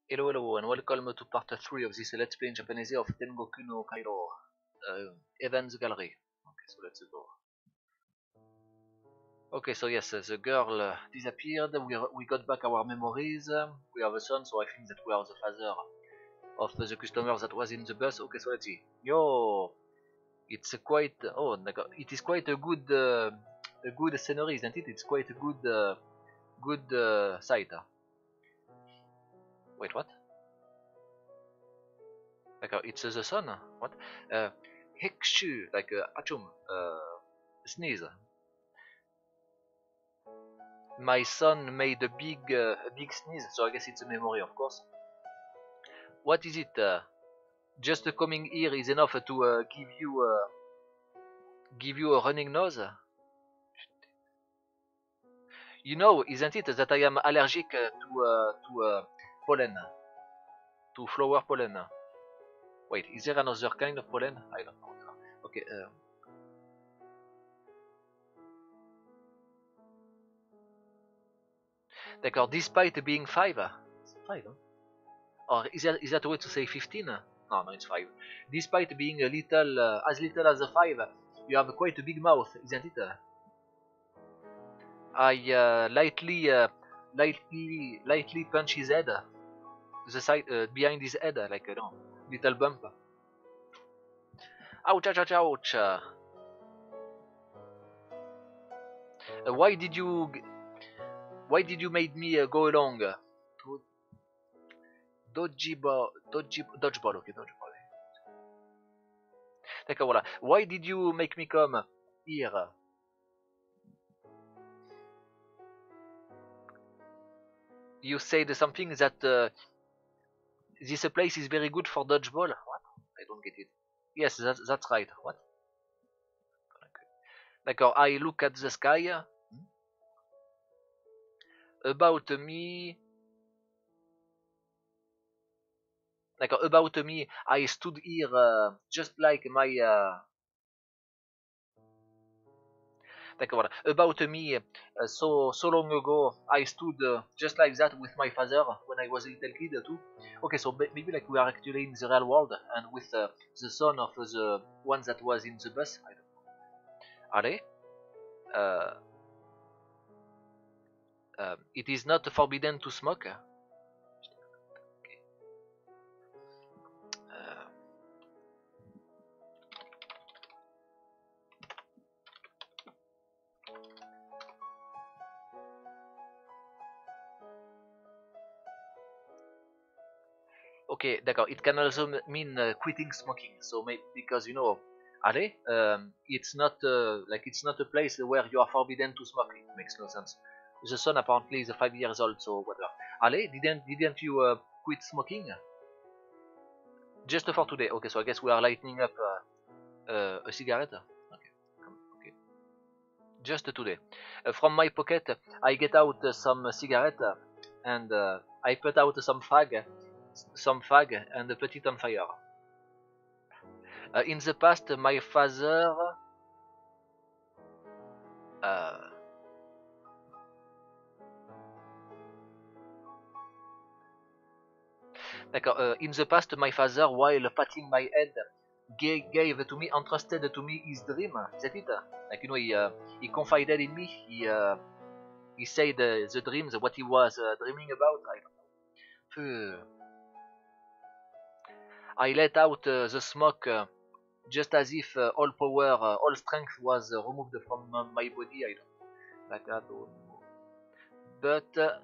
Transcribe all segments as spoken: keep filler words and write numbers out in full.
Hello, hello, and welcome to part three of this Let's Play in Japanese of Tengoku no Kairo uh, Evans Gallery. Okay, so let's go. Okay, so yes, uh, the girl uh, disappeared. We, we got back our memories. Um, we have a son, so I think that we are the father of uh, the customer that was in the bus. Okay, so let's see. Yo, it's a quite. Oh, it is quite a good, uh, a good scenery, isn't it? It's quite a good, uh, good uh, site. Wait, what? Like uh, it's uh, the sun. What? Uh, Hekshu, like uh, achum, uh, sneeze. My son made a big, uh, a big sneeze, so I guess it's a memory, of course. What is it? Uh, just uh, coming here is enough to uh, give you, uh, give you a running nose. You know, isn't it that I am allergic uh, to uh, to uh, pollen, to flower pollen? Wait, is there another kind of pollen? I don't know. Okay. Uh, D'accord. Despite being five, five. Huh? Or is that is that a way to say fifteen? No, no, it's five. Despite being a little, uh, as little as a five, you have quite a big mouth, isn't it? I uh, lightly, uh, lightly, lightly punch his head, the side uh, behind his head, like a no, little bump. Ouch! Ouch! Ouch! Ouch! Uh, why did you, why did you make me uh, go along? To dodgeball, dodgy, dodgeball, okay, dodgeball. D'accord, voilà. Why did you make me come here? You said something that uh, this place is very good for dodgeball. What? I don't get it. Yes, that, that's right. What? D'accord. I look at the sky. About me. D'accord. About me. I stood here uh, just like my. Uh... D'accord. Voilà. About me. Uh, so so long ago, I stood uh, just like that with my father when I was a little kid too. Okay, so maybe like we are actually in the real world and with uh, the son of the one that was in the bus. I don't know. Allez. Uh, uh, it is not forbidden to smoke. Okay. Uh, okay, d'accord. It can also mean uh, quitting smoking. So maybe because you know, allez, um, it's not uh, like it's not a place where you are forbidden to smoke. It makes no sense. The son apparently is five years old, so whatever. Allez, didn't didn't you uh, quit smoking? Just for today. Okay, so I guess we are lighting up uh, uh, a cigarette. Okay, okay. Just today. Uh, from my pocket, I get out uh, some cigarette and uh, I put out some fag, some fag, and put it on fire. Uh, in the past, my father. Uh, uh, in the past, my father, while patting my head, gave, gave to me, entrusted to me his dream. Is that it? Like you know, he uh, he confided in me. He uh, he said uh, the dreams, what he was uh, dreaming about. I don't know. I let out uh, the smoke. Uh, just as if uh, all power, uh, all strength was uh, removed from uh, my body. I don't know, like that. But uh,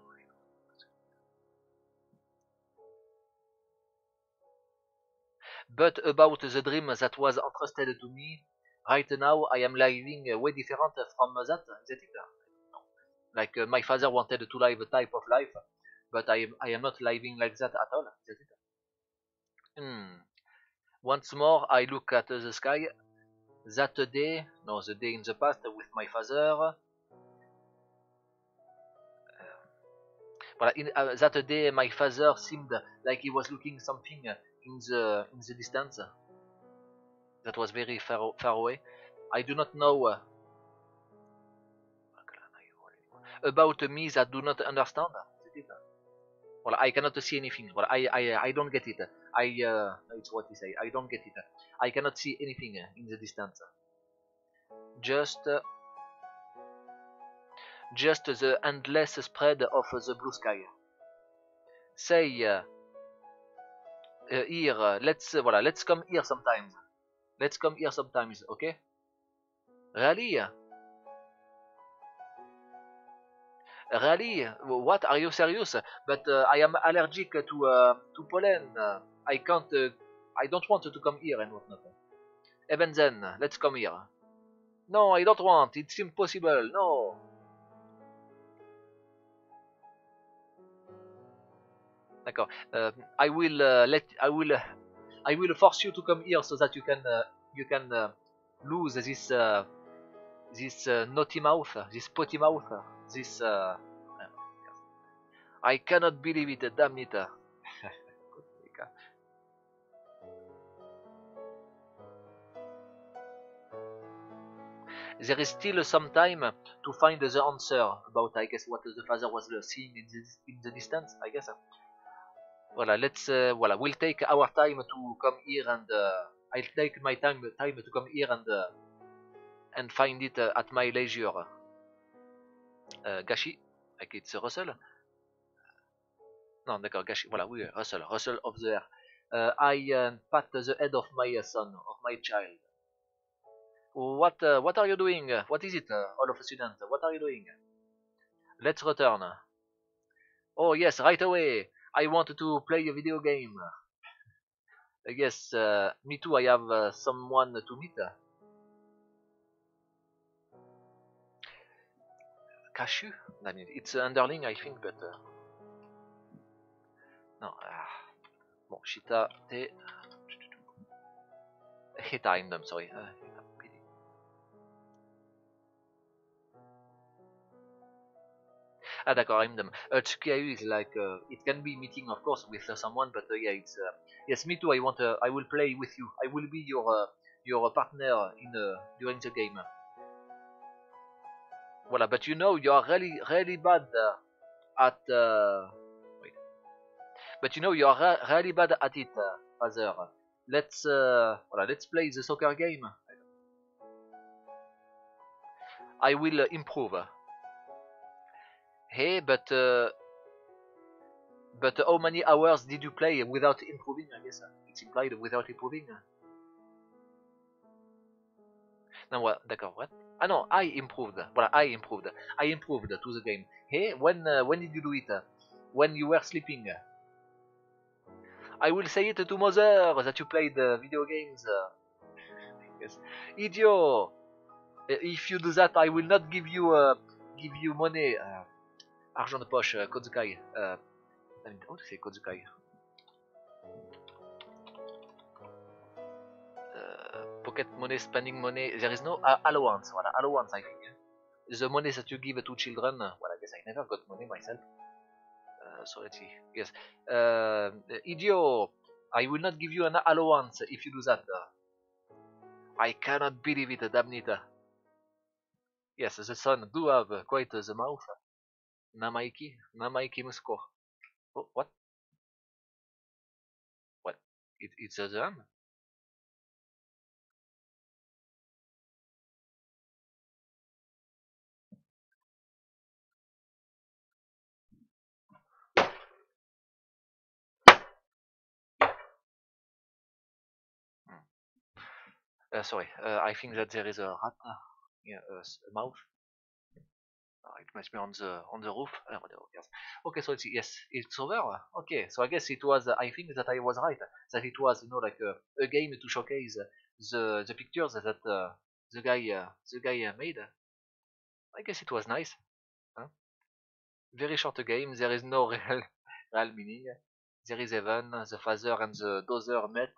but about the dream that was entrusted to me, right now I am living uh, way different from that. That it? No. Like uh, my father wanted to live a type of life, but I am I am not living like that at all. That it? Hmm. Once more, I look at uh, the sky. That day, no, the day in the past with my father. But in, uh, that day, my father seemed like he was looking something in the in the distance. That was very far far away. I do not know uh, about me that do not understand. Well, I cannot see anything. Well, I I I don't get it. I uh, it's what he say. I don't get it. I cannot see anything in the distance. Just uh, just the endless spread of the blue sky. Say uh, uh, here. Uh, let's uh, voilà. Let's come here sometimes. Let's come here sometimes. Okay. Really? Really? What? Are you serious? But uh, I am allergic to uh, to pollen. Uh, I can't. Uh, I don't want to come here and whatnot. Even then, let's come here. No, I don't want. It's impossible. No. D'accord. Uh, I will uh, let. I will. Uh, I will force you to come here so that you can. Uh, you can uh, lose this. Uh, this uh, naughty mouth. This potty mouth. This. Uh, I cannot believe it. Damn it. There is still some time to find the answer about, I guess, what the father was seeing in the, in the distance, I guess. Voilà, let's, uh, voilà, we'll take our time to come here and, uh, I'll take my time time to come here and, uh, and find it uh, at my leisure. Uh, Gashi, like it's Russell. Non, d'accord, Gashi, voilà, oui, Russell, Russell of the air. Uh, I uh, pat the head of my son, of my child. What uh, what are you doing? What is it, uh, all of a sudden? What are you doing? Let's return. Oh yes, right away. I want to play a video game. Yes, uh, me too. I have uh, someone to meet. Kashu? I mean, it's an underling, I think, but uh, no. Ah. Bon, Shita, te. Hita Indom, sorry. Uh, Ah, d'accord, Indom. Uh, Tsukiayu is like uh, it can be meeting, of course, with uh, someone, but uh, yeah, it's uh, yes, me too. I want. Uh, I will play with you. I will be your uh, your partner in uh, during the game. Voilà, but you know you are really really bad uh, at. Uh, wait. But you know you are re really bad at it, uh, father. Let's uh, voilà, let's play the soccer game. I will uh, improve. Hey, but uh, but how many hours did you play without improving? I guess uh, it's implied without improving. No, what? D'accord, what? Ah no, I improved. Voilà, I improved. I improved to the game. Hey, when uh, when did you do it? When you were sleeping. I will say it to mother that you played uh, video games. Uh, yes. Idiot! If you do that, I will not give you uh, give you money. Uh, argent de poche, uh, kozukai. Uh, how to say kozukai? Uh, pocket money, spending money. There is no uh, allowance. Voilà, allowance, I think. The money that you give to children. Well, I guess I never got money myself. Uh, so let's see. Yes. Uh, idiot! I will not give you an allowance if you do that. I cannot believe it, damn it. Yes, the son do have quite the mouth. Namaiki, Namaiki Musko. Oh, what? What? It, it's a drum? Hmm. Uh, sorry, uh, I think that there is a rat. Yeah, uh, a mouth. Uh, it must be on the on the roof. Uh, whatever, yes. Okay, so it's yes, it's over. Okay, so I guess it was. Uh, I think that I was right. That it was, you know, like a, a game to showcase the the pictures that uh, the guy uh, the guy uh, made. I guess it was nice. Huh? Very short game. There is no real real meaning. There is even the father and the daughter met.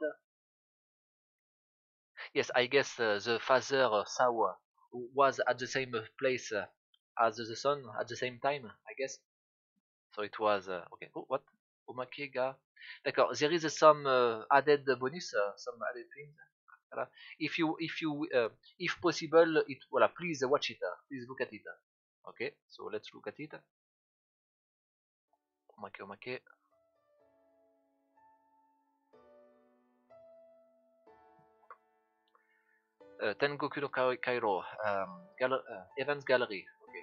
Yes, I guess uh, the father uh, saw uh, was at the same place uh, as the son at the same time, I guess. So it was uh, okay. Oh, what? Omakega. D'accord. There is uh, some uh, added bonus, uh, some added things. Voilà. If you, if you, uh, if possible, it. Voilà. Please watch it. Uh, please look at it. Okay. So let's look at it. Omake, omake. Uh, Tengoku no Kairo, um, gal uh, Evans Gallery. Okay.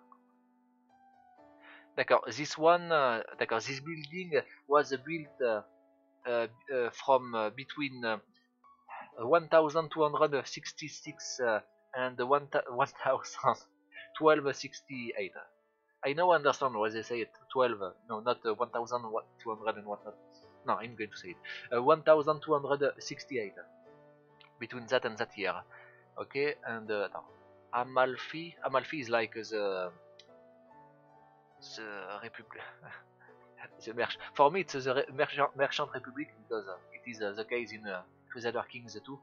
D'accord. This one, uh, d'accord. This building was built uh, uh, uh, from uh, between uh, one thousand two hundred sixty-six uh, and one thousand twelve sixty-eight. I now understand why they say it twelve. No, not uh, one thousand two hundred and whatnot. No, I'm going to say it. Uh, one thousand two hundred sixty-eight. Between that and that year. Okay, and uh, no. Amalfi. Amalfi is like the the Republic. the merch For me, it's the Merchant, Merchant Republic because uh, it is uh, the case in uh, Crusader Kings two.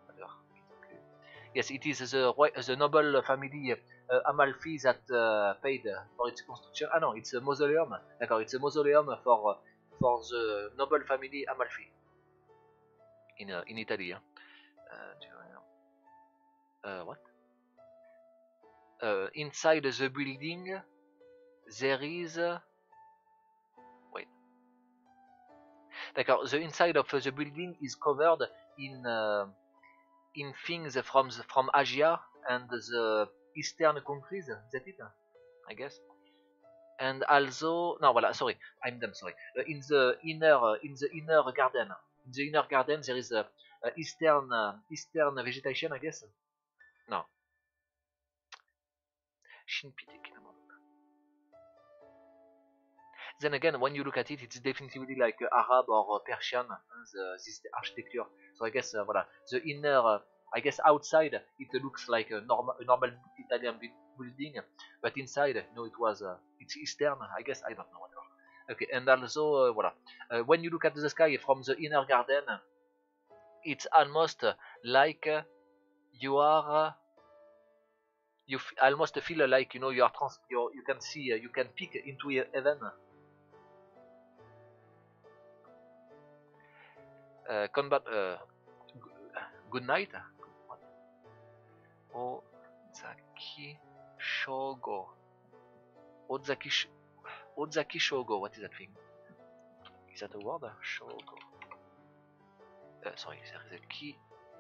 Yes, it is the the noble family uh, Amalfi that uh, paid for its construction. Ah no, it's a mausoleum. D'accord, it's a mausoleum for for the noble family Amalfi in uh, in Italy. Uh, what? Uh, inside the building, there is. Uh, wait. D'accord. The inside of the building is covered in uh, in things from the, from Asia and the Eastern countries. That's it, I guess. And also, no, voilà. Sorry, I'm dumb. Sorry. Uh, in the inner uh, in the inner garden, in the inner garden, there is a, a Eastern uh, Eastern vegetation, I guess. No. Shinpiteki. Then again, when you look at it, it's definitely like uh, Arab or uh, Persian, uh, the, this architecture. So I guess, uh, voilà, the inner, uh, I guess outside, it looks like a normal, a normal Italian building, but inside, you know, it was, uh, it's Eastern, I guess, I don't know. Whatever. Okay, and also, uh, voilà, uh, when you look at the sky from the inner garden, it's almost uh, like uh, you are, uh, you f almost feel like, you know, you are trans, you you can see, uh, you can peek into heaven. Uh, combat. Uh, good night. Ozaki Shogo. Ozaki Sh Ozaki Shogo. What is that thing? Is that a word? Shogo. Uh, sorry, there is a key.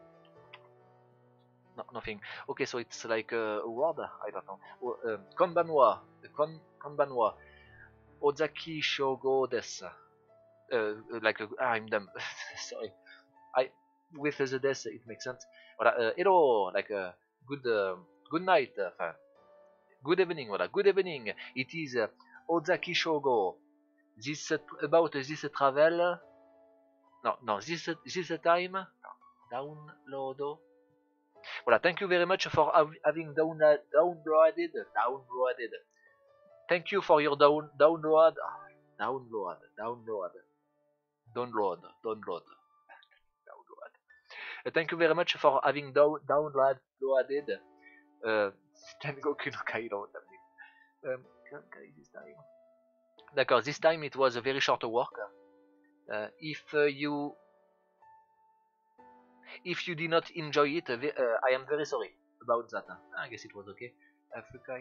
No, nothing. Okay, so it's like a, a word. I don't know. Oh, um, konbanwa. Kon konbanwa. Ozaki Shogo desu. Uh, like a, ah, I'm dumb. Sorry. I with the death it makes sense. Voilà, uh, hello, like uh, good uh, good night, uh, good evening. Voilà, good evening. It is uh, Ozaki Shogo. This uh, about uh, this uh, travel. No, no, this uh, this uh, time. No, download. Voilà, thank you very much for having down downloaded downloaded. Thank you for your down download download download download download. Uh, thank you very much for having down downloaded uh, Tengoku no Kairo. Um, this time. D'accord, this time it was a very short work. Uh, if uh, you if you did not enjoy it, uh, I am very sorry about that. I guess it was okay. Africa.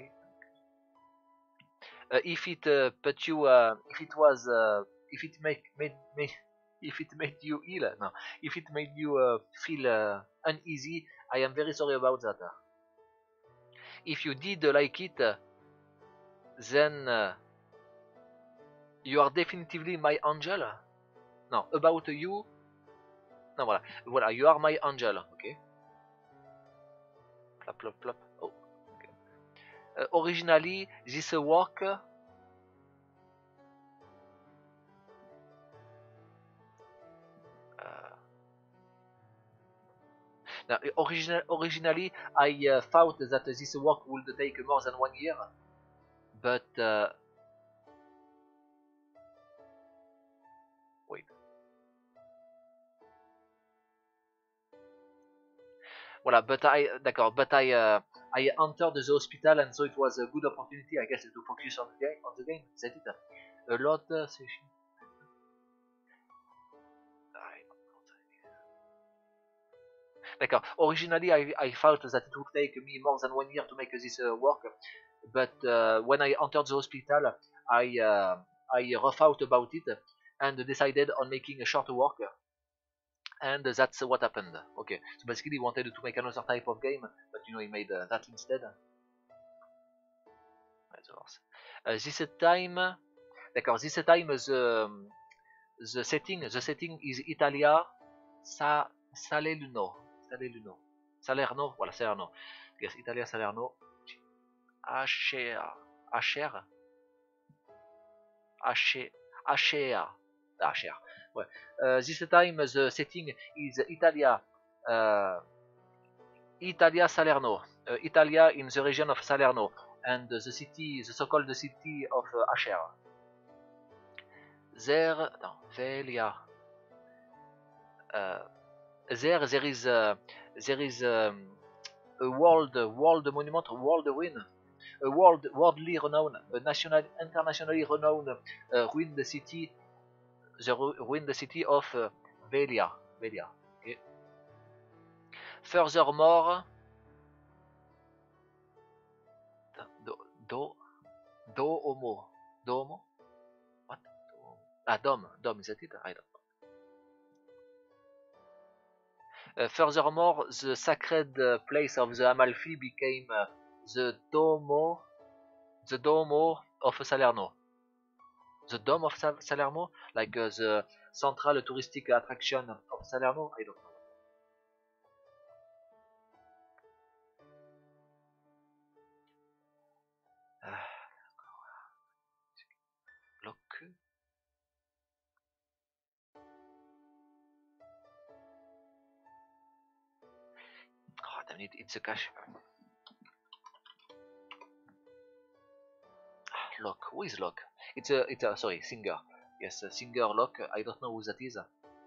Uh, if it uh, put you, uh, if it was, uh, if it make made made if it made you ill, no, if it made you uh, feel uh, uneasy, I am very sorry about that. If you did uh, like it, uh, then uh, you are definitively my angel. No, about you. No, voilà, voilà, you are my angel. Okay. Plop, plop, plop. Oh. Okay. Uh, originally, this uh, work. Uh, Now, original, originally, I uh, thought that this work would take more than one year, but uh, wait. Voilà, but I, d'accord, but I, uh, I entered the hospital, and so it was a good opportunity, I guess, to focus on the game. On the game, that's it. A lot uh, session. D'accord. Originally, I, I thought that it would take me more than one year to make this uh, work, but uh, when I entered the hospital, I uh, I rough out about it and decided on making a short walk, and that's what happened. Okay, so basically he wanted to make another type of game, but you know he made uh, that instead. Uh, this time, d'accord, this time the the setting the setting is Italia Sa Salerno Salerno Salerno, voilà Salerno. Yes, Italia Salerno. Acher Acher Acher Acher Acher. Ouais. Uh, this time the setting is Italia uh, Italia Salerno, uh, Italia in the region of Salerno, and the city, the so-called city of uh, Acher. There, no, Velia. Uh, there, there is, uh, there is um, a world, world monument, world ruin, a world, worldly renowned, a national, internationally renowned uh, ruined city, the ruined city of uh, Velia, Velia. Okay. Furthermore, do, do, do homo, domo. What? Ah, dom, dom, is that it? I don't know. Uh, furthermore, the sacred uh, place of the Amalfi became uh, the Domo, the Domo of Salerno. The Dome of Sa Salerno, like uh, the central touristic attraction of Salerno. I don't know. Uh, look. Oh, damn it! It's a cache. Lock. Who is Lock? It's a, it's a, sorry, Singer. Yes, uh, Singer Lock. I don't know who that is.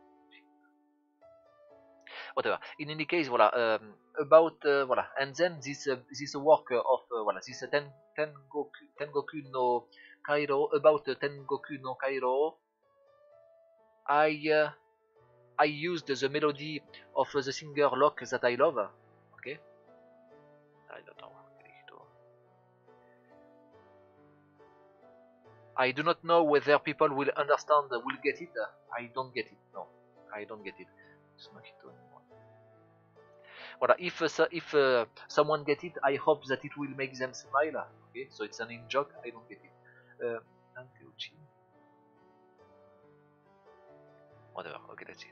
Whatever. In any case, voilà. Um, about, uh, voilà. And then this, uh, this work of, uh, voilà, this uh, ten, Tengoku, Tengoku no Kairo, about uh, Tengoku no Kairo, I, uh, I used the melody of uh, the singer Lock that I love. Okay. I don't know. I do not know whether people will understand, will get it. I don't get it. No, I don't get it. It's not it anymore. Well, if uh, if uh, someone get it, I hope that it will make them smile. Okay, so it's an in joke. I don't get it. Uh, Whatever. Okay, that's it.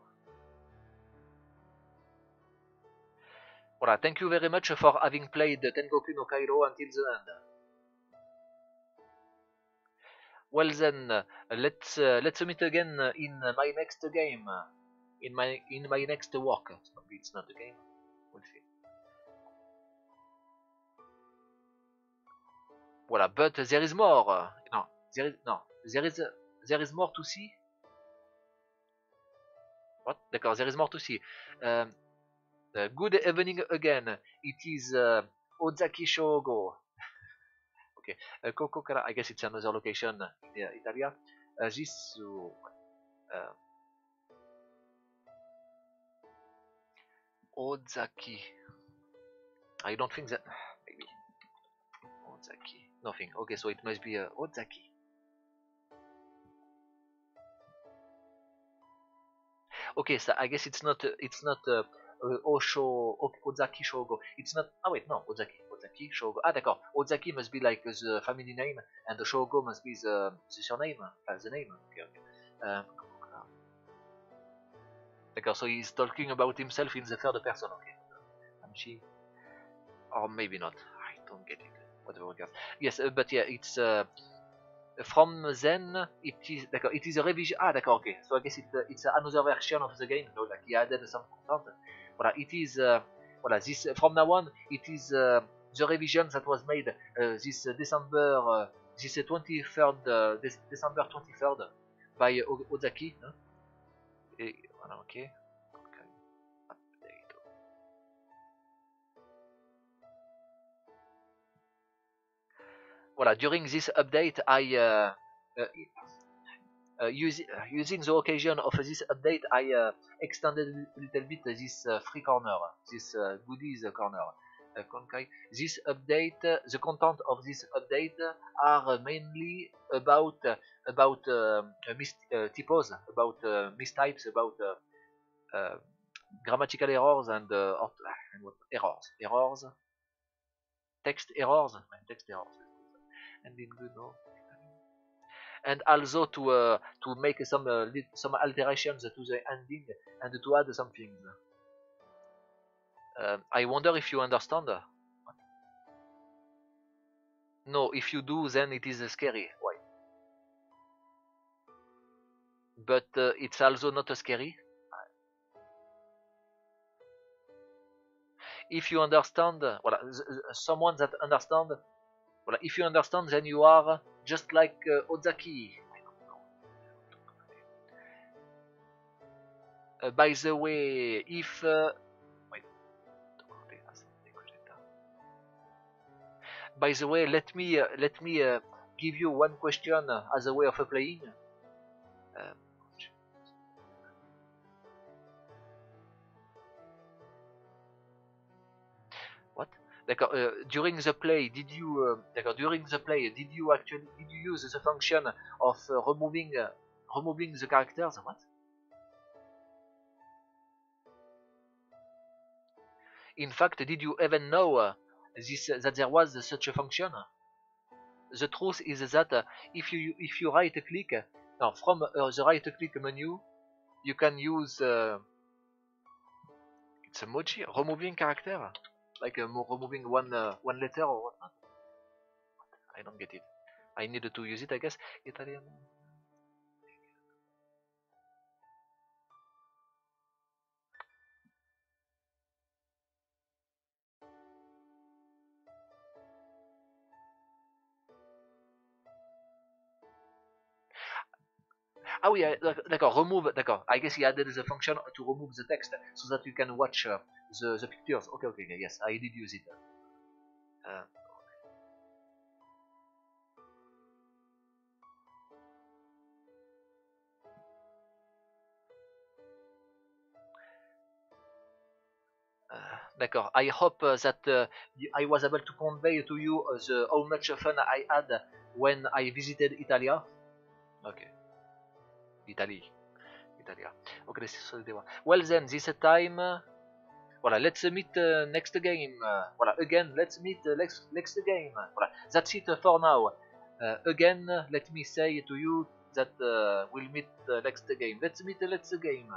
Voilà, thank you very much for having played Tengoku no Kairo until the end. Well then, uh, let's uh, let's meet again in my next game, in my in my next work. Maybe it's not a game. We'll see. Voilà, but there is more. No, there is no, there is uh, there is more to see. What? D'accord, there is more to see. Um, uh, good evening again. It is uh, Ozaki Shogo. Okay, uh, Kokokara. I guess it's another location in uh, Italia. Uh, this. Uh, Ozaki. I don't think that. Maybe. Ozaki. Nothing. Okay, so it must be uh, Ozaki. Okay, so I guess it's not. Uh, it's not. Uh, uh, Osho. Ozaki Shogo. It's not. Ah wait, no. Ozaki. Ozaki Shogo. Ah d'accord. Ozaki must be like the family name, and the Shogo must be the, the surname, uh, the name. Okay, okay. Um, D'accord, so he's talking about himself in the third person, okay. Amchi. Or maybe not. I don't get it. Whatever. Yes, uh, but yeah, it's uh, from then it is d'accord. It is a revision. Ah, d'accord. Okay, so I guess it, uh, it's another version of the game. No, like he added some content. Voilà, it is. Uh, voilà, this uh, from now on, it is uh, the revision that was made uh, this uh, December, uh, this uh, twenty-third, uh, this December twenty-third by uh, Ozaki. Huh? Et, voilà, okay. Voilà, during this update, I uh, uh, uh, use, uh, using the occasion of this update, I uh, extended a little bit this uh, free corner, this uh, goodies corner. uh, Konkai. This update, uh, the content of this update are mainly about uh, about uh, mis uh, typos, about uh, mistypes, about uh, uh, grammatical errors and, uh, or, and what, errors, errors, text errors, text errors, and in good no. And also to uh, to make some uh, some alterations to the ending and to add some things. Uh, I wonder if you understand. No, if you do, then it is uh, scary. Why? But uh, it's also not uh, scary. If you understand, uh, voilà, someone that understand, voilà, if you understand, then you are just like uh, Ozaki. Uh, by the way, if uh, wait, by the way, let me uh, let me uh, give you one question uh, as a way of uh, playing. Uh, what? Like, uh, during the play, did you uh, like, during the play, did you actually did you use the function of uh, removing uh, removing the characters? What? In fact, did you even know uh, this uh, that there was uh, such a function? The truth is that uh, if you if you right click, uh, now from uh, the right click menu, you can use uh, it's emoji removing character, like uh, removing one uh, one letter or whatnot. I don't get it. I needed to use it, I guess. Italian. Ah oui, d'accord, remove, d'accord. I guess he added the function to remove the text so that you can watch uh, the, the pictures. Okay, okay, yes, I did use it. Uh, uh, d'accord. I hope uh, that uh, I was able to convey to you uh, the, how much fun I had when I visited Italia. Okay. Italy. Italia. Okay, this is the one. Well then, this time, uh, voilà, let's meet uh, next game. Uh, voilà, again, let's meet uh, next next game. Voilà, that's it for now. Uh, again, let me say to you that uh, we'll meet uh, next game. Let's meet uh, next game.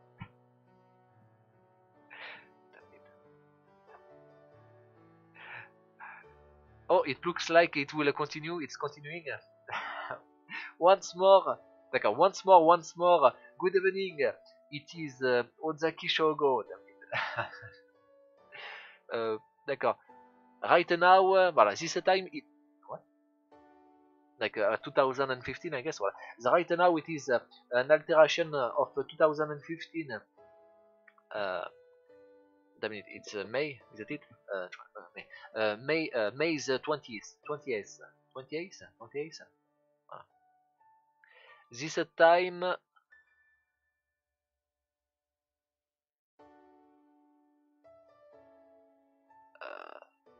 Oh, it looks like it will continue. It's continuing. Once more, d'accord. Once more, once more. Good evening. It is uh, Ozaki Shogo. uh, d'accord. Right now, uh, voilà, this time it what? Like uh, two thousand fifteen, I guess. Voilà. The right now it is uh, an alteration of uh, two thousand fifteen. Uh, damn it, it's uh, May, is it? Uh, May, uh, May, uh, May the twentieth, twentieth, twentieth, twentieth. Uh, this time. Uh,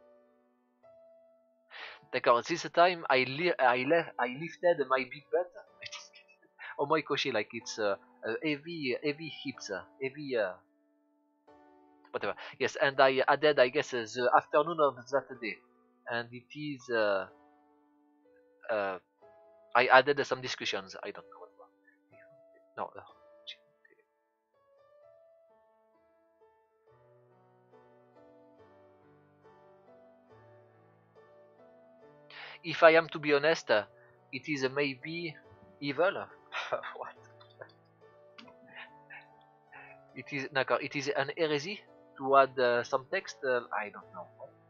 D'accord, this time I li I left I lifted my big butt. Oh my gosh, like it's uh, uh, heavy heavy hips, uh, heavy uh, whatever. Yes, and I added, I guess, uh, the afternoon of that day, and it is. Uh, uh, I added uh, some discussions. I don't know what. No. Uh, if I am to be honest, uh, it is uh, maybe evil. What? It is. It is an heresy to add uh, some text. Uh, I don't know.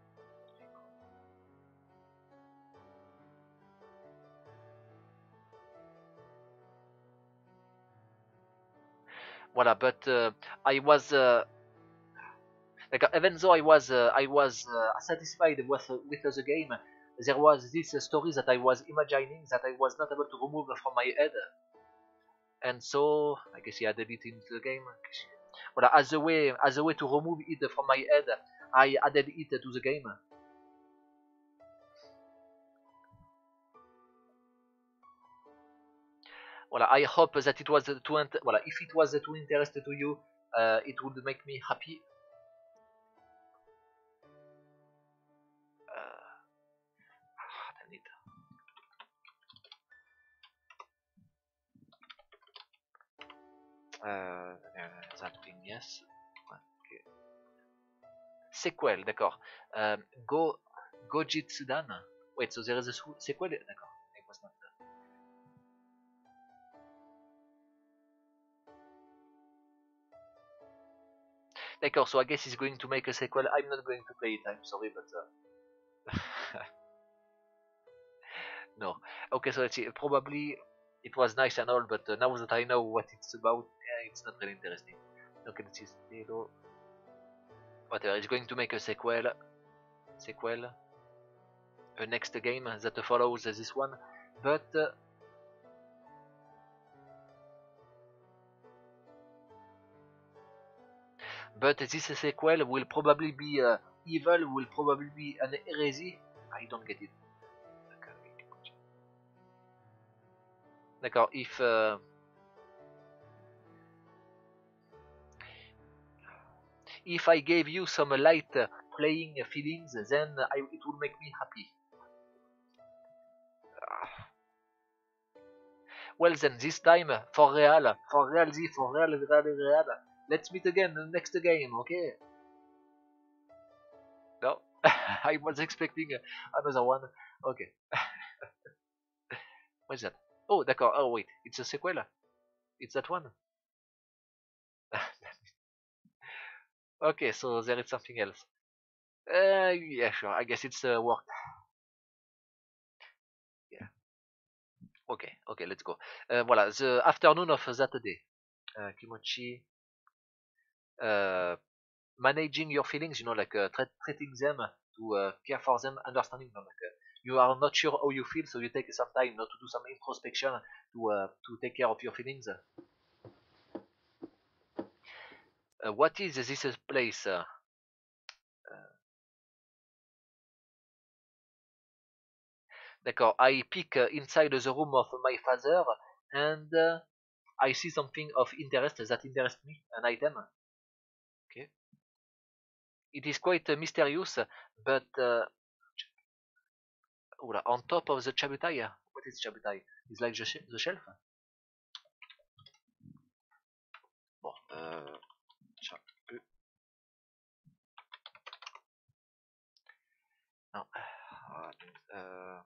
Voilà, but uh, I was uh, like even though I was uh, I was uh, satisfied with uh, with the game, there was this uh, story that I was imagining that I was not able to remove from my head, and so I guess he added it into the game. Voilà, as a way as a way to remove it from my head, I added it to the game. Voilà, I hope that it was too voilà, if it was too interesting to you, uh, it would make me happy. Uh, damn it. Uh, zapping, yes. Okay. Sequel, d'accord. Um, Go Gojitsudan. Wait, so there is a sequel, d'accord. It was not. D'accord, so I guess he's going to make a sequel. I'm not going to play it, I'm sorry, but... Uh... no. Okay, so let's see. Probably it was nice and all, but uh, now that I know what it's about, yeah, it's not really interesting. Okay, let's see. Whatever, he's going to make a sequel. Sequel. A next game that follows this one. But... Uh, But this sequel will probably be uh, evil, will probably be an heresy. I don't get it. D'accord, if... Uh, if I gave you some light uh, playing feelings, then I, it will make me happy. Uh, well then, this time, for real, for real, for real, real, real, let's meet again in the next game, okay? No, I was expecting another one. Okay. What is that? Oh, d'accord. Oh, wait. It's a sequel. It's that one. Okay, so there is something else. Uh, yeah, sure. I guess it's uh, worked. Yeah. Okay, okay, let's go. Uh, voilà, the afternoon of that day. Uh, Kimochi. Uh, managing your feelings, you know, like uh, tra treating them to uh, care for them, understanding them. Like, uh, you are not sure how you feel, so you take some time, you know, to do some introspection to uh, to take care of your feelings. Uh, what is this place? Uh, D'accord, I peek uh, inside the room of my father, and uh, I see something of interest that interests me, an item. Okay. It is quite uh, mysterious, but uh, on top of the chabutai. What is chabutai? It's like the, sh the shelf. Bon, euh, chabu. Non. Euh,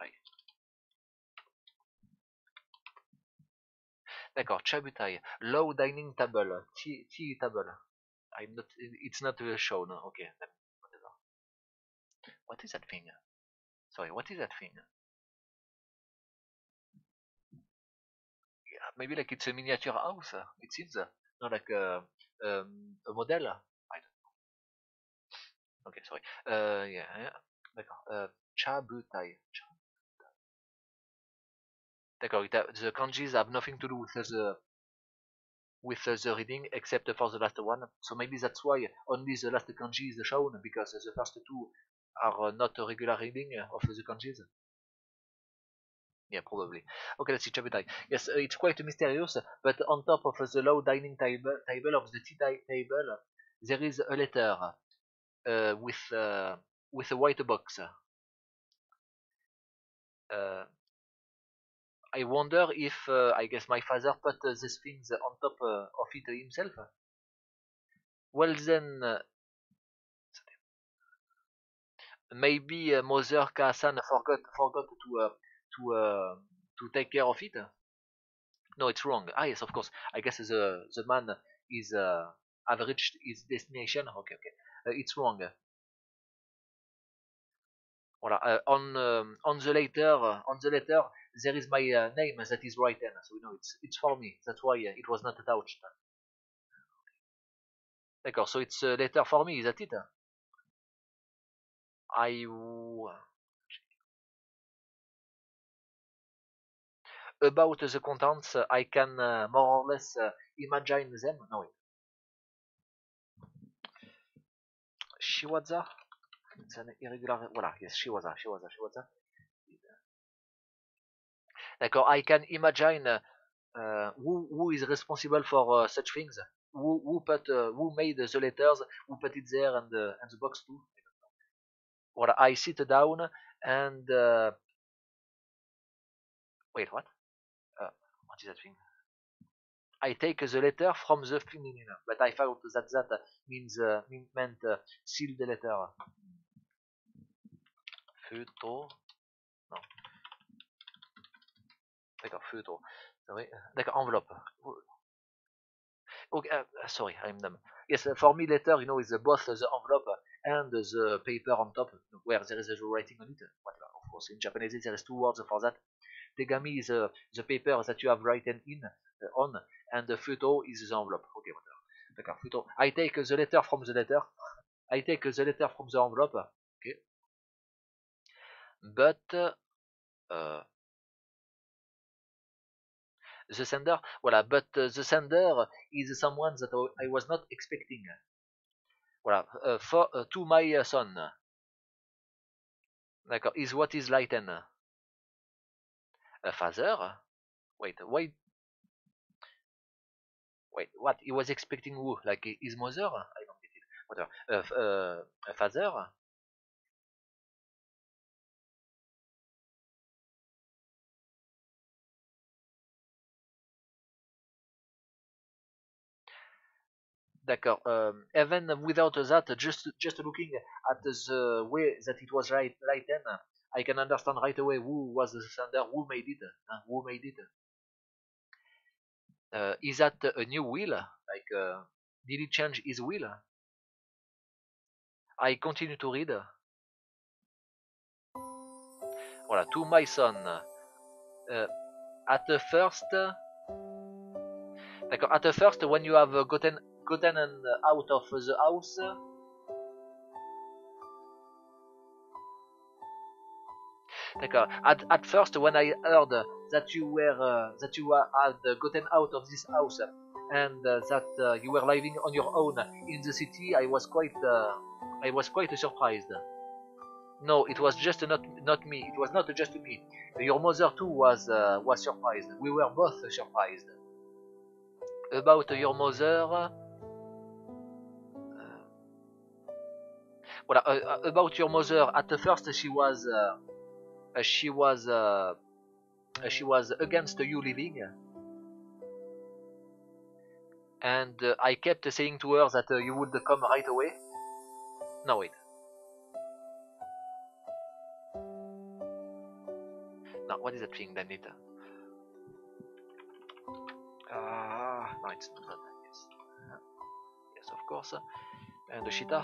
D'accord, chabutai. Low dining table. Tea, tea table. I'm not. It's not uh, shown. Okay. Whatever. What is that thing? Sorry. What is that thing? Yeah, maybe like it's a miniature house. It seems. Not like a, um, a model. I don't know. Okay, sorry. Uh, yeah. yeah. D'accord. Uh, chabutai. D'accord. The kanjis have nothing to do with the with uh, the reading except for the last one. So maybe that's why only the last kanji is shown, because the first two are uh, not a regular reading of the kanjis. Yeah, probably. Okay, let's see, Chabutai. Yes, uh, it's quite mysterious, but on top of the low dining table, table of the tea table, there is a letter uh, with uh, with a white box. Uh, I wonder if uh, I guess my father put uh, these things on top uh, of it himself. Well then, uh, maybe uh, Mother Kasan forgot forgot to uh, to uh, to take care of it. No, it's wrong. Ah, yes, of course. I guess the the man is uh, have reached his destination. Okay, okay. Uh, it's wrong. Voilà. Uh, on um, on the letter uh, on the letter there is my uh, name that is written, so we know it's it's for me. That's why uh, it was not touched. D'accord. So it's a letter for me. Is that it? I about the contents, uh, I can uh, more or less uh, imagine them. No, wait. Shiwaza. It's an irregular. Voilà, yes, Shiwaza, Shiwaza, Shiwaza. D'accord, I can imagine uh, who, who is responsible for uh, such things. Who, who put uh, who made the letters, who put it there, and the and the box too. Voilà, I sit down and uh, wait, what? Uh, what is that thing? I take the letter from the thing, but I found that that means uh, meant uh, seal the letter. Feutre. Non. D'accord, feutre. D'accord, enveloppe. Okay, uh, sorry, I'm dumb. Yes, uh, for me, letter, you know, is uh, both the envelope and the paper on top, where there is a writing on it. Whatever. Of course, in Japanese, there is two words for that. Tegami is uh, the paper that you have written in uh, on, and the photo is the envelope. Okay, whatever. D'accord, photo. I take the letter from the letter. I take the letter from the envelope. Okay. But uh, the sender, voilà. But uh, the sender is someone that I was not expecting. Voilà. Uh, for uh, to my uh, son. D'accord. Is what is lighten. A father. Wait. Wait. Wait. What? He was expecting who? Like his mother? I don't get it. Whatever. Uh, uh, a father. D'accord. Um, even without that, just just looking at the way that it was right, lighten, I can understand right away who was the sender, who made it, uh, who made it. Uh, is that a new will? Like, uh, did it change his will? I continue to read. Voilà, to my son. Uh, at the first, d'accord. At the first, when you have gotten gotten out of the house. D'accord. At, at first, when I heard that you were uh, that you had gotten out of this house and uh, that uh, you were living on your own in the city, I was quite uh, I was quite surprised. No, it was just not not me. It was not just me. Your mother too was uh, was surprised. We were both surprised. About your mother. Uh, voilà. Uh, about your mother. At first, she was. Uh, she was uh, she was against you leaving, and uh, I kept saying to her that uh, you would come right away. No, wait. No, what is that thing, damn it? Ah, no, it's not that. Yes, yes, of course. And the cheetah.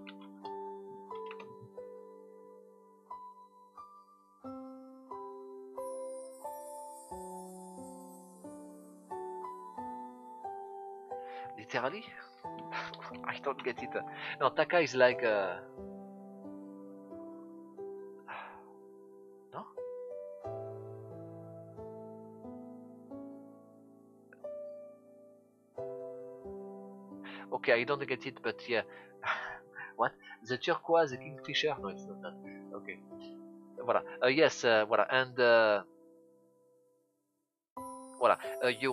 Literally? I don't get it. No, Taka is like. Uh... No? Okay, I don't get it, but yeah. What? The turquoise kingfisher? No, it's not that. Okay. Voilà. Uh, yes, uh, voilà. And. Uh... Voilà. Uh, your.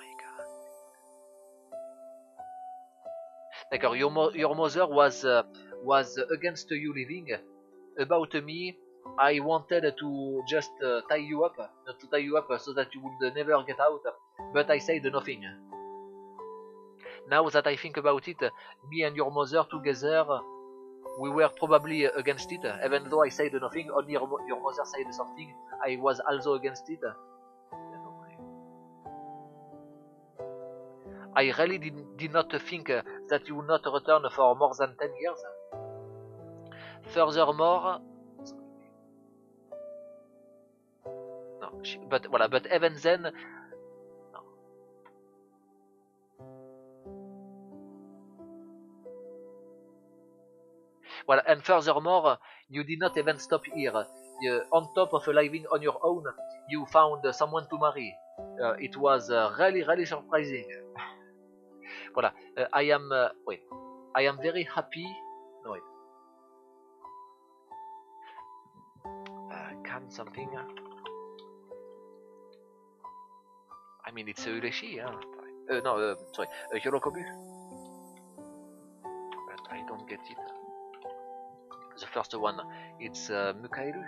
D'accord. Your mo your mother was uh, was against you leaving. About me, I wanted to just uh, tie you up, not to tie you up so that you would never get out. But I said nothing. Now that I think about it, me and your mother together, we were probably against it. Even though I said nothing, only your, your mother said something. I was also against it. I really did, did not think uh, that you would not return for more than ten years. Furthermore, no, she, but voilà, but even then, no. Well, and furthermore, you did not even stop here. You, on top of living on your own, you found uh, someone to marry. Uh, it was uh, really, really surprising. Voilà. Uh, I am. Uh, wait. I am very happy. No wait. hand something. I mean, it's a Uleshi, huh? Uh, no, uh, sorry, uh, Yorokobu. But I don't get it. The first one, it's uh, Mukairu.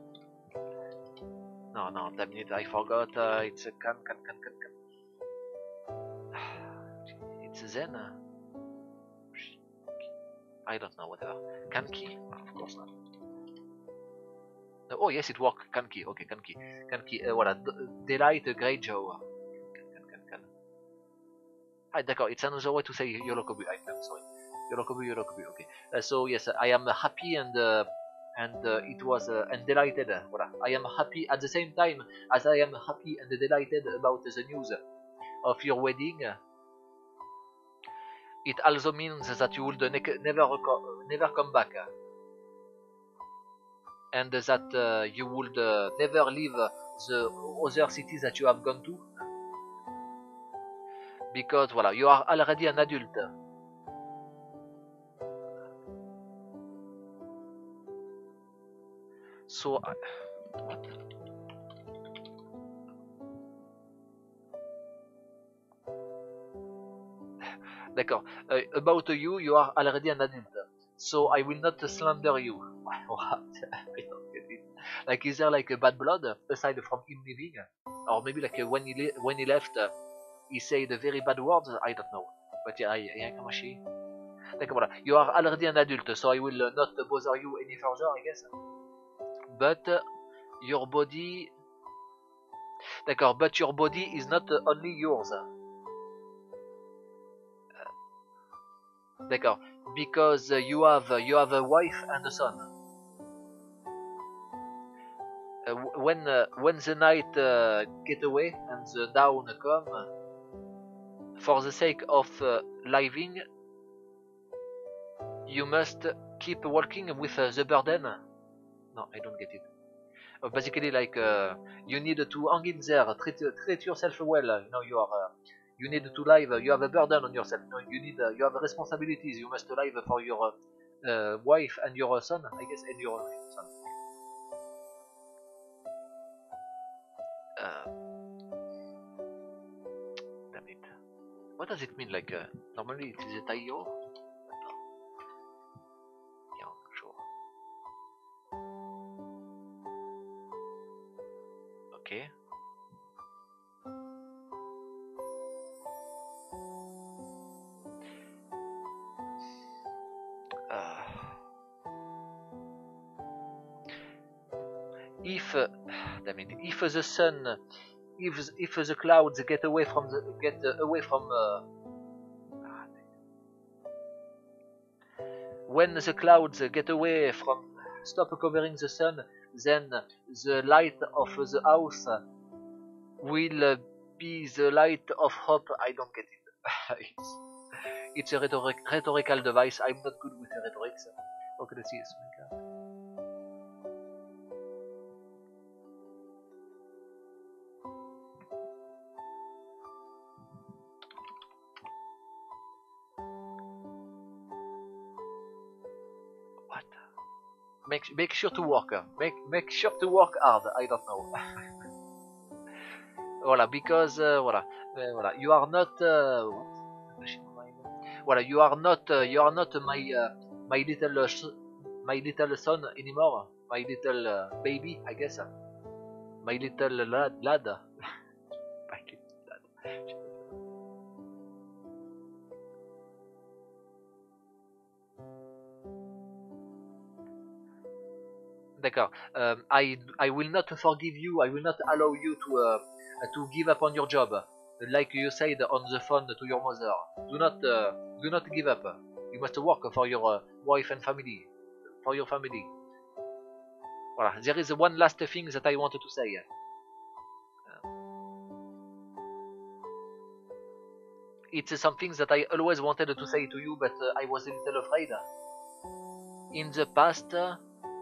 No, no, damn it, I forgot. Uh, it's a can, can, can, can, can. It's a Zen. I don't know, whatever. Kanki? Of course not. Oh yes, it worked. Kanki, okay, Kanki. Kanki, euh, voilà. Delight Greyjoy. Can, can, can. Ah, d'accord, it's another way to say Yorokobu. I'm sorry. Yorokobu, Yorokobu, okay. Uh, so yes, I am happy and uh, and uh, it was uh, and delighted. Uh, voilà. I am happy at the same time as I am happy and delighted about the news of your wedding. It also means that you would ne never never come back, and that uh, you would uh, never leave the other cities that you have gone to, because voilà, you are already an adult. So, uh, what? D'accord. Uh, about you, you are already an adult. So I will not slander you. What? I don't get it. Like, is there like a bad blood aside from him leaving, or maybe like uh, when he le when he left, uh, he said very bad words? I don't know. But yeah, yeah, Kamashi. Like, voilà. You are already an adult, so I will uh, not bother you any further, I guess. But uh, your body, d'accord. But your body is not uh, only yours. D'accord. Because uh, you have uh, you have a wife and a son. Uh, when uh, when the night uh, get away and the dawn come, for the sake of uh, living, you must keep walking with uh, the burden. No, I don't get it. Uh, basically, like uh, you need to hang in there, treat treat yourself well. You know, you are uh, you need to live. You have a burden on yourself. You know, you need uh, you have responsibilities. You must live for your uh, wife and your son, I guess, and your son. Uh, damn it. What does it mean? Like uh, normally it is a Taiyo. Yeah, sure. Okay. Uh, if uh, damn it, if the sun, if if the clouds get away from the get uh, away from uh, when the clouds get away from stop covering the sun, then the light of the house will be the light of hope. I don't get it. it's, it's a rhetoric, rhetorical device. I'm not good with rhetorics. Okay, let's see. What? Make make sure to work. Make make sure to work hard. I don't know. Voilà, because uh, voilà, uh, voilà, you are not. Uh, voilà, you are not. Uh, you are not my uh, my little uh, my little son anymore. My little uh, baby, I guess. My little lad. lad. My little lad. D'accord. Um, I I will not forgive you. I will not allow you to uh, to give up on your job, like you said on the phone to your mother. Do not uh, do not give up. You must work for your uh, wife and family, for your family. Voilà. There is one last thing that I wanted to say. It's something that I always wanted to say to you, but uh, I was a little afraid. In the past. Uh,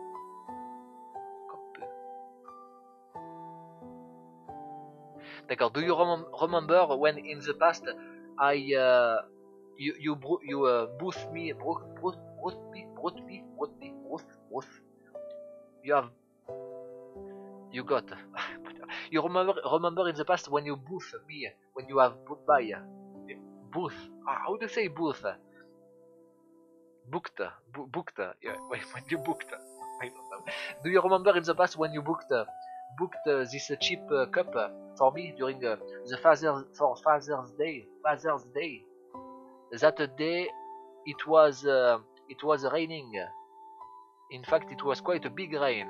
D'accord. Do you rem remember when in the past I uh, you you you uh, boost me brought brought me brought me brought me brought you have you got. You remember remember in the past when you booth me, when you have buy booth. Ah, how do you say booth? Booked, bo booked. Yeah, when you booked. I don't know. Do you remember in the past when you booked booked uh, this uh, cheap uh, cup uh, for me during uh, the Father for Father's Day? Father's Day. That day, it was uh, it was raining. In fact, it was quite a big rain.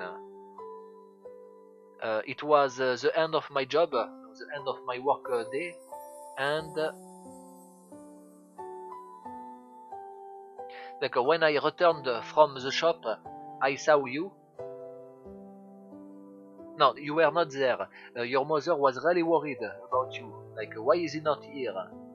Uh, it was uh, the end of my job, uh, the end of my work uh, day, and uh, like, uh, when I returned from the shop, I saw you. No, you were not there. Uh, your mother was really worried about you. Like, why is he not here?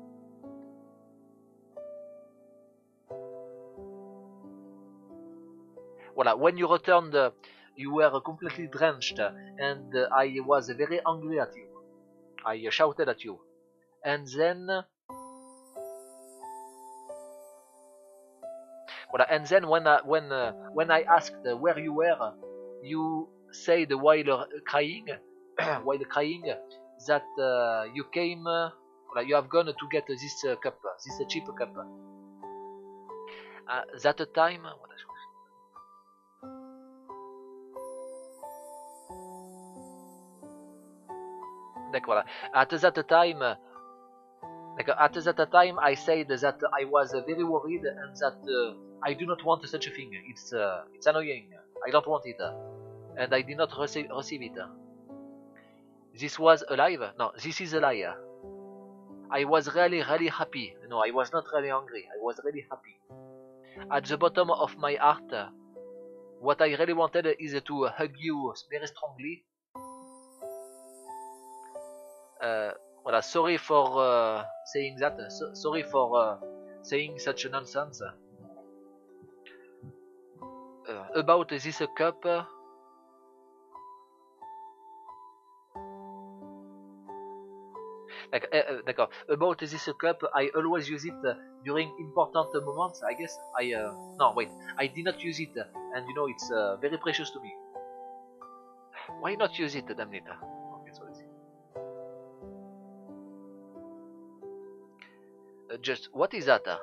Voilà, when you returned, uh, you were completely drenched, and uh, I was very angry at you. I shouted at you. And then... Voilà, and then when I, when, uh, when I asked where you were, you said while uh, crying, while crying, that uh, you came, uh, you have gone to get this uh, cup, this uh, cheap cup. Uh, that time, voilà. At that time, at that time, I said that I was very worried and that uh, I do not want such a thing. It's uh, it's annoying. I don't want it, and I did not receive receive it. This was a lie? No, this is a lie. I was really, really happy. No, I was not really angry. I was really happy. At the bottom of my heart, what I really wanted is to hug you very strongly. Uh, voilà, sorry for uh, saying that. So, sorry for uh, saying such nonsense. Uh, about this cup. Like, uh, d'accord. About this cup, I always use it uh, during important moments. I guess I uh, no wait, I did not use it, and you know it's uh, very precious to me. Why not use it, damn it? Okay, so let's see. Uh, just what is that? Uh?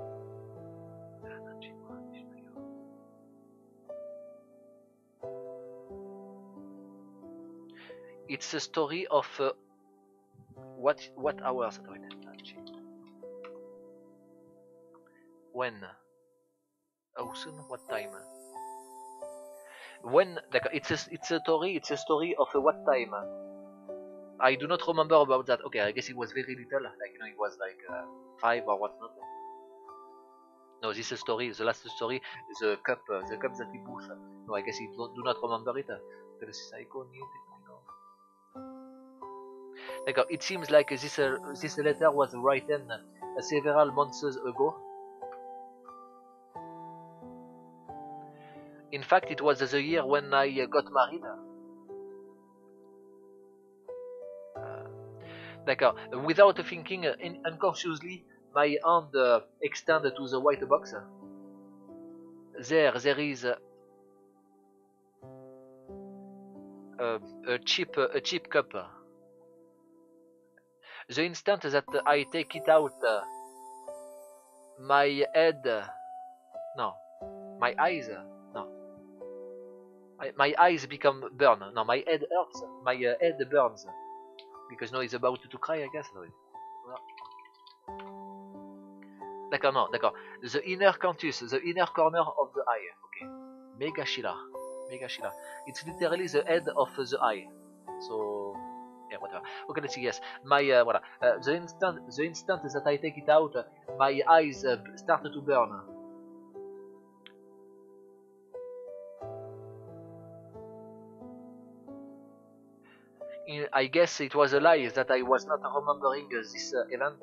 It's a story of uh, what what hours? When? How soon? What time? When? It's a it's a story. It's a story of uh, what time? I do not remember about that. Okay, I guess it was very little. Like you know, it was like uh, five or whatnot. No, this is story. The last story, the cup, uh, the cup that he booth. No, I guess he do, do not remember it. D'accord. It seems like this uh, this letter was written uh, several months ago. In fact, it was the year when I uh, got married. Uh, D'accord. Without thinking, uh, in, unconsciously, my hand uh, extended to the white box. There, there is uh, uh, a cheap, uh, a cheap cup. The instant that I take it out, uh, my head, uh, no, my eyes, uh, no, I, my eyes become burn. No, my head hurts. My uh, head burns because no, he's about to cry, I guess. No. D'accord, non, d'accord. The inner canthus, the inner corner of the eye. Okay. Megachila. Megachila. It's literally the head of the eye. So, yeah, whatever. Okay, let's see. Yes, my uh, voilà. Uh, the instant, the instant that I take it out, uh, my eyes uh, start to burn. In, I guess it was a lie that I was not remembering uh, this uh, event.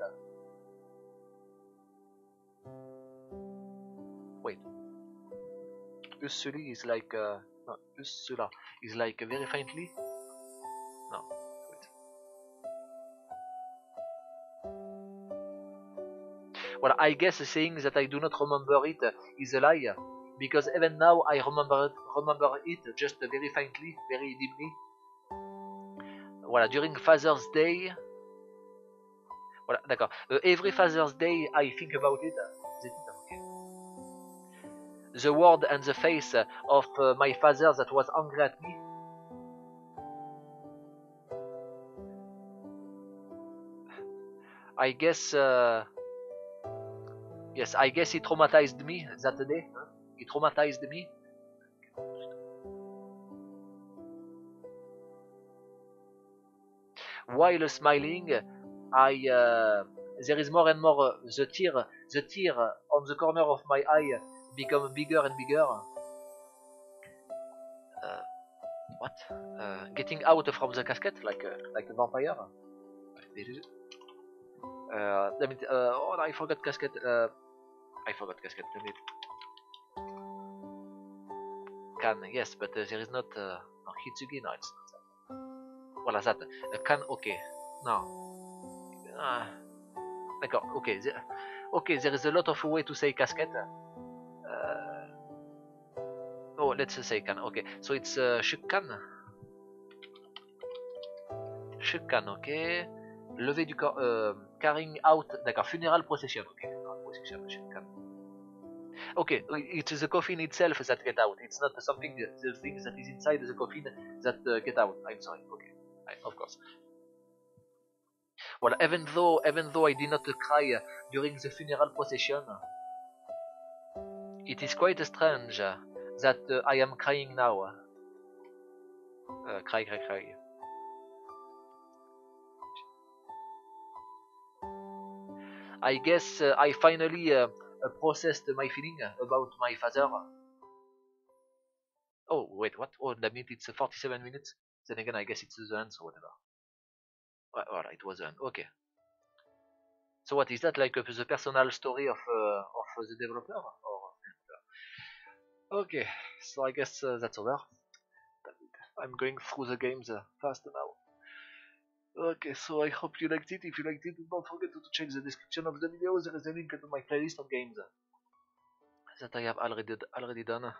Wait. Usuli is like uh, no, Usula is like uh, very faintly. No. Wait. Well, I guess saying that I do not remember it uh, is a lie, because even now I remember it, remember it just uh, very faintly, very dimly. voilà, during Father's Day. Voilà, d'accord. Uh, every Father's Day, I think about it. Okay. The word and the face of uh, my father that was angry at me. I guess. Uh, yes, I guess he traumatized me that day. Huh? He traumatized me. While smiling, I uh, there is more and more uh, the tear, the tear on the corner of my eye become bigger and bigger. Uh, what? Uh, getting out from the casket like uh, like a vampire. Uh, let me. Uh, oh, I forgot casket. Uh, I forgot casket. Let me. Can yes, but uh, there is not. Uh, no, Hitsugi. No, it's not that. Voilà that. Uh, can okay. No. Uh, D'accord. Okay. The, okay. There is a lot of way to say casket. Uh, oh, let's say can. Okay. So it's uh, shukkan. Shukkan. Okay. Lever du corps. Uh, carrying out. D'accord. Funeral procession. Okay. Procession. Shukkan. Okay, it is the coffin itself that get out. It's not something, the thing that is inside the coffin that uh, get out. I'm sorry. Okay, I, of course. Well, even though even though I did not cry during the funeral procession, it is quite strange that uh, I am crying now. Uh, cry, cry, cry. I guess uh, I finally uh, processed my feeling about my father. Oh, wait, what? Oh, that means it's forty-seven minutes? Then again, I guess it's the end, so whatever. Well, alright, it was the end. Okay. So what, is that like uh, the personal story of uh, of uh, the developer? Or... Okay, so I guess uh, that's over. I'm going through the games uh, fast now. Okay, so I hope you liked it. If you liked it, don't forget to check the description of the video. There is a link to my playlist of games that I have already already done.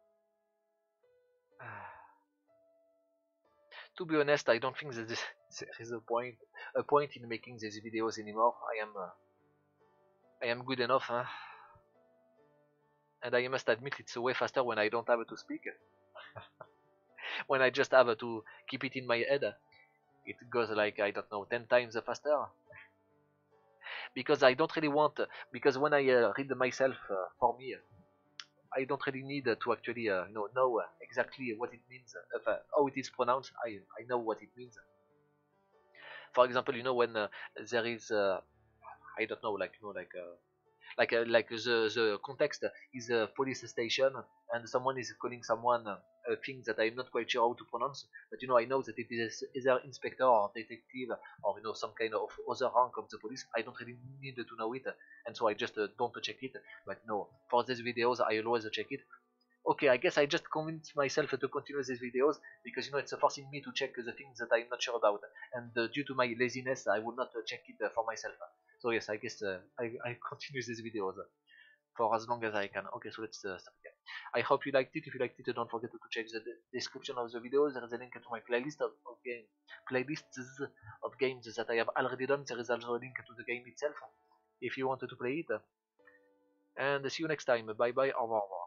To be honest, I don't think that this, there is a point a point in making these videos anymore. I am uh, I am good enough, huh? And I must admit it's way faster when I don't have to speak. When I just have to keep it in my head, it goes like, I don't know, ten times faster. Because I don't really want, because when I uh, read myself, uh, for me, I don't really need to actually uh, you know, know exactly what it means, uh, how it is pronounced. I, I know what it means. For example, you know, when uh, there is, uh, I don't know, like, you know, like, uh, like uh, like the the context is a police station and someone is calling someone uh, a thing that I'm not quite sure how to pronounce, but you know, I know that it is either inspector or detective or you know, some kind of other rank of the police. I don't really need to know it, and so I just uh, don't check it. But no, for these videos I always check it. Okay, I guess I just convinced myself to continue these videos because you know, it's forcing me to check the things that I'm not sure about, and uh, due to my laziness I would not uh, check it uh, for myself. So yes, I guess uh, I, I continue these videos for as long as I can. Okay, so let's uh, start again. I hope you liked it. If you liked it, don't forget to, to check the description of the videos. There is a link to my playlist of, of game playlists of games that I have already done. There is also a link to the game itself if you wanted to play it. And see you next time. Bye bye. Au revoir.